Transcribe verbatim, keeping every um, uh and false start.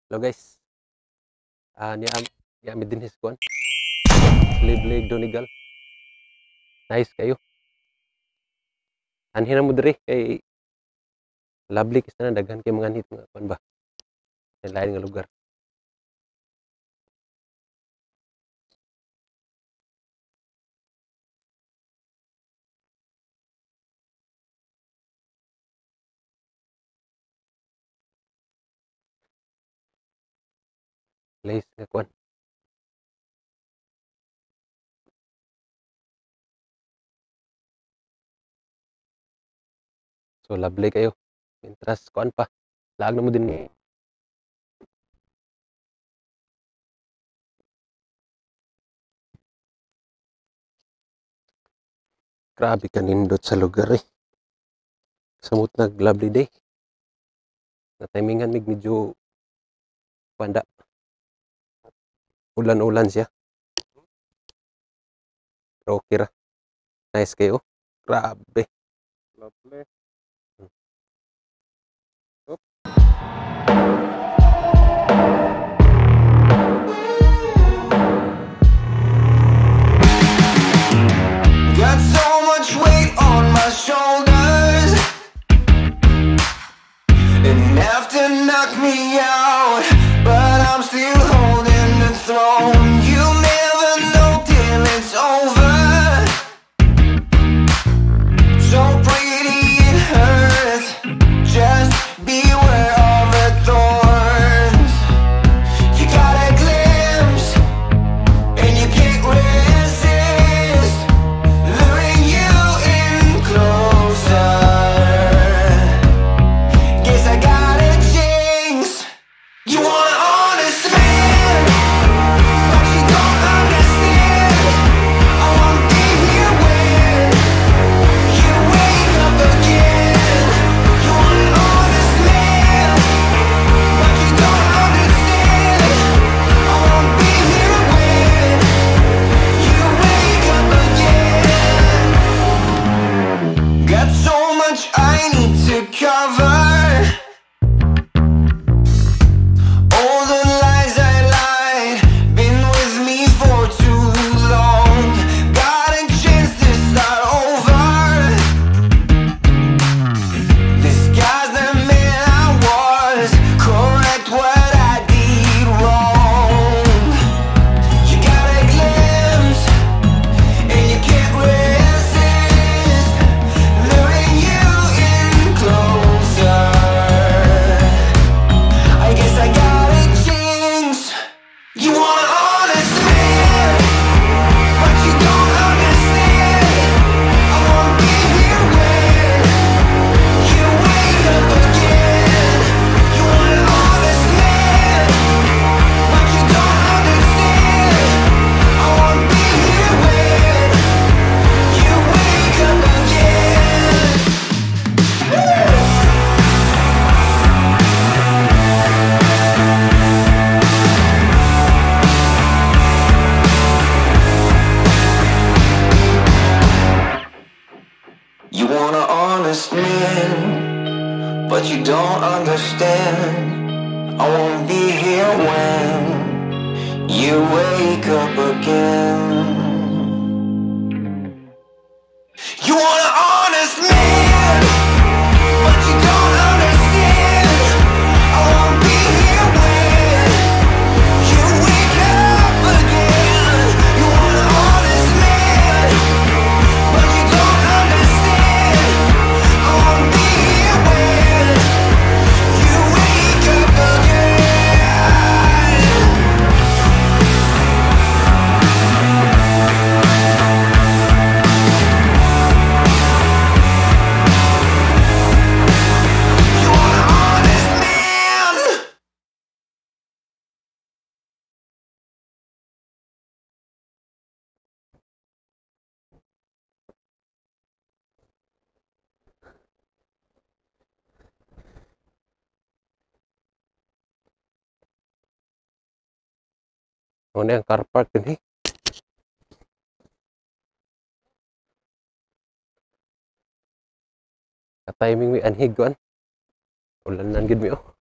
Hello guys. Ah, niya niya mi dinhis kuan. Slieve League Donegal. Nice kayo. Anhin na mo diri kay lovely kis na daghan kay mga anhit nga kuan ba. Sa lain nga lugar. Place nga kuan. So lovely kayo. Interest kuan pa. Laag na mo din. Grabe ka nindot sa lugar eh. Samot nag lovely day. Na timingan mig medyo panda. Ulan-ulan siya. Pero okay ra. Nice kayo. Grabe. Lovely. Got so much weight on my shoulders, enough to knock me out, but I'm still holding the throne. You never know till it's over. So pretty it hurts, just beware of the thorns. You got a glimpse, and you can't resist, luring you in closer. Guess I got a jinx. You want an honest man, but you don't understand. I won't be here when you wake up again. You want an honest man, but you don't understand. I won't be here when you wake up again. Got so much I need to cover. All the lies I lied, been with me for too long. Got a chance to start over. Disguise the man I was, correct what I did wrong. You got a glimpse, and you can't resist, luring you in closer. I guess I got a jinx. You want an honest man, but you don't understand. I won't be here when you wake up again. You want an honest man, but you don't understand. I won't be here when you wake up again. You want an honest man, but you don't understand. I won't be here when you wake up again. You want an honest man, but you don't understand. I won't be here when you wake up again. You want an honest man, but you don't understand. I won't be here when you wake up again. You want an honest man. Ano yung car park din eh. Ka-timing mi anhig kuan. Ulan nan gid mi oh.